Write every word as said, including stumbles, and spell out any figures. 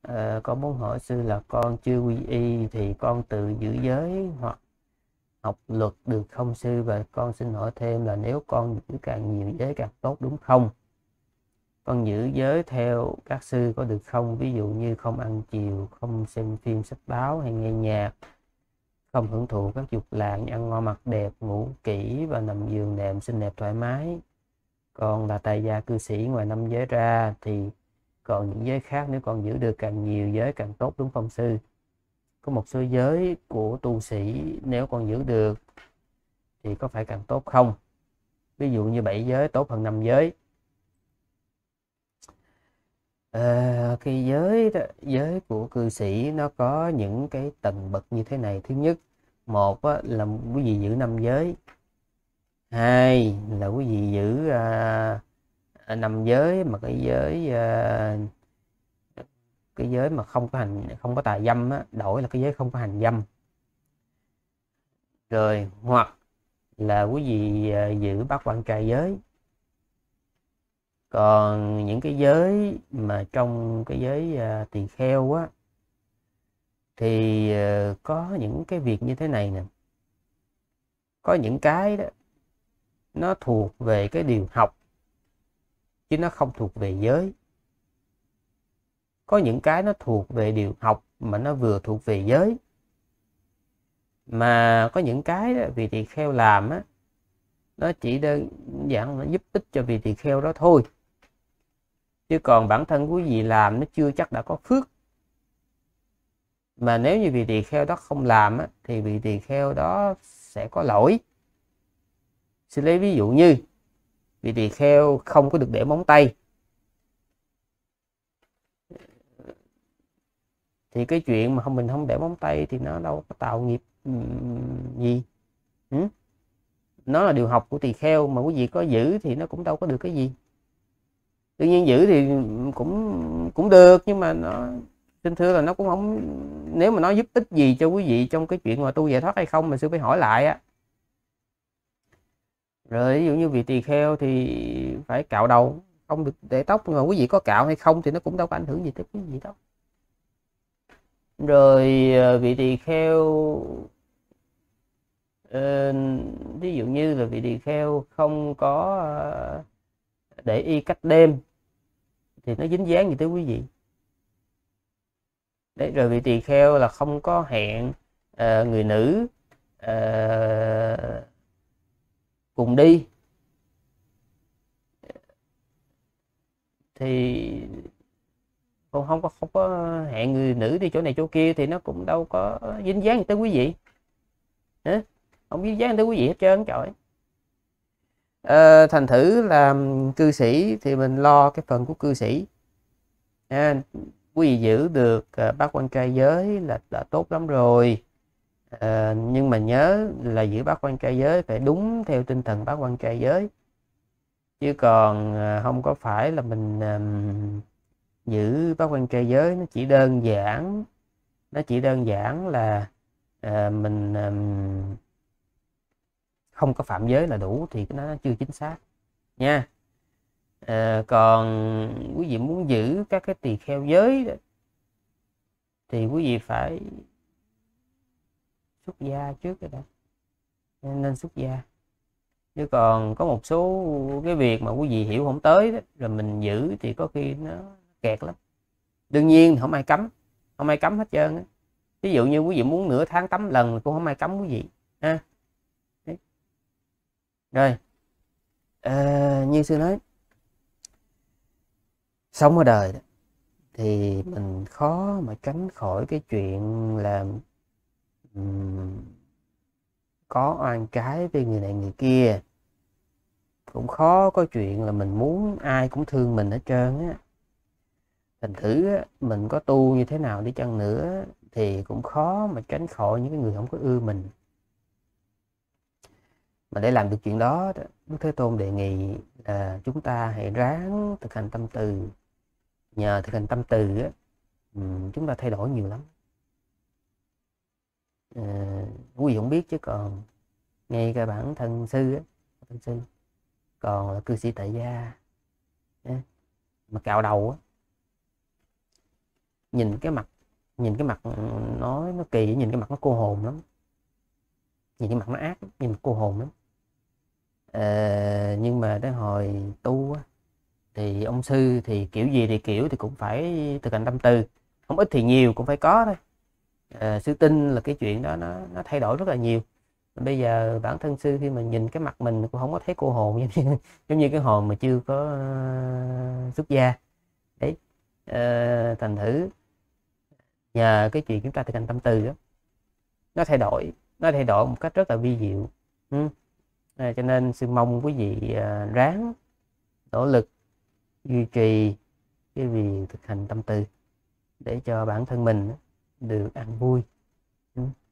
À, con muốn hỏi sư là con chưa quy y thì con tự giữ giới hoặc học luật được không sư? Và con xin hỏi thêm là nếu con giữ càng nhiều giới càng tốt đúng không? Con giữ giới theo các sư có được không? Ví dụ như không ăn chiều, không xem phim sách báo hay nghe nhạc, không hưởng thụ các dục lạc như ăn ngon mặc đẹp, ngủ kỹ và nằm giường nệm xinh đẹp thoải mái. Còn là tại gia cư sĩ, ngoài năm giới ra thì còn những giới khác nếu con giữ được càng nhiều giới càng tốt đúng không sư? Có một số giới của tu sĩ nếu con giữ được thì có phải càng tốt không? Ví dụ như bảy giới tốt hơn năm giới. À, cái giới đó, giới của cư sĩ nó có những cái tầng bậc như thế này. Thứ nhất, một á, là quý vị giữ năm giới. Hai là quý vị giữ à, năm giới mà cái giới à, cái giới mà không có hành không có tà dâm á, đổi là cái giới không có hành dâm. Rồi hoặc là quý vị à, giữ bát quan trai giới. Còn những cái giới mà trong cái giới à, tỳ kheo á thì à, có những cái việc như thế này nè. Có những cái đó nó thuộc về cái điều học chứ nó không thuộc về giới. Có những cái nó thuộc về điều học mà nó vừa thuộc về giới. Mà có những cái đó, vị tỳ kheo làm á, nó chỉ đơn giản nó giúp ích cho vị tỳ kheo đó thôi. Chứ còn bản thân quý vị làm nó chưa chắc đã có phước. Mà nếu như vị tỳ kheo đó không làm á, thì vị tỳ kheo đó sẽ có lỗi. Xin lấy ví dụ như vị tỳ kheo không có được để móng tay, thì cái chuyện mà không mình không để móng tay thì nó đâu có tạo nghiệp gì. Ừ? Nó là điều học của tỳ kheo, mà quý vị có giữ thì nó cũng đâu có được cái gì. Tự nhiên giữ thì cũng cũng được, nhưng mà nó xin thưa là nó cũng không, nếu mà nó giúp ích gì cho quý vị trong cái chuyện mà tu giải thoát hay không, mình sẽ phải hỏi lại á. Rồi ví dụ như vị tỳ kheo thì phải cạo đầu, không được để tóc, nhưng mà quý vị có cạo hay không thì nó cũng đâu có ảnh hưởng gì tới quý vị đâu. Rồi vị tỳ kheo ờ, ví dụ như là vị tỳ kheo không có để y cách đêm thì nó dính dáng gì tới quý vị. Đấy, rồi vị tỳ kheo là không có hẹn uh, người nữ uh, cùng đi thì còn không có không có hẹn người nữ đi chỗ này chỗ kia thì nó cũng đâu có dính dáng gì tới quý vị. Hả? Không dính dáng tới quý vị hết trơn trời. À, thành thử là cư sĩ thì mình lo cái phần của cư sĩ. À, quý vị giữ được uh, bát quan trai giới là đã tốt lắm rồi. À, nhưng mà nhớ là giữ bát quan trai giới phải đúng theo tinh thần bát quan trai giới, chứ còn uh, không có phải là mình um, giữ bát quan trai giới nó chỉ đơn giản nó chỉ đơn giản là uh, mình um, không có phạm giới là đủ thì nó chưa chính xác nha. À, còn quý vị muốn giữ các cái tỳ kheo giới thì quý vị phải xuất gia trước cái đó, nên xuất gia. Chứ còn có một số cái việc mà quý vị hiểu không tới đó, rồi mình giữ thì có khi nó kẹt lắm. Đương nhiên không ai cấm không ai cấm hết trơn á. Ví dụ như quý vị muốn nửa tháng tắm lần cũng không ai cấm quý vị ha. Đấy. Rồi à, như sư nói, sống ở đời thì mình khó mà tránh khỏi cái chuyện là um, có oan trái với người này người kia. Cũng khó có chuyện là mình muốn ai cũng thương mình hết trơn á. Thành thử á, mình có tu như thế nào đi chăng nữa thì cũng khó mà tránh khỏi những cái người không có ưa mình. Mà để làm được chuyện đó, Đức Thế Tôn đề nghị là chúng ta hãy ráng thực hành tâm từ. Nhờ thực hành tâm từ á, chúng ta thay đổi nhiều lắm. À, quý vị không biết chứ còn ngay cả bản thân sư á, thân sư còn là cư sĩ tại gia mà cạo đầu á, nhìn cái mặt nhìn cái mặt nó nó kỳ, nhìn cái mặt nó cô hồn lắm, nhìn cái mặt nó ác, nhìn cô hồn lắm. Ờ, nhưng mà đến hồi tu á, thì ông sư thì kiểu gì thì kiểu thì cũng phải thực hành tâm từ, không ít thì nhiều cũng phải có thôi. Ờ, sư tin là cái chuyện đó nó nó thay đổi rất là nhiều. Bây giờ bản thân sư khi mà nhìn cái mặt mình cũng không có thấy cô hồn giống như, giống như cái hồn mà chưa có uh, xuất gia đấy. Ờ, thành thử nhờ cái chuyện chúng ta thực hành tâm từ đó, nó thay đổi nó thay đổi một cách rất là vi diệu. Ừ. À, cho nên sư mong quý vị à, ráng nỗ lực duy trì cái việc thực hành tâm từ để cho bản thân mình được an vui. Ừ.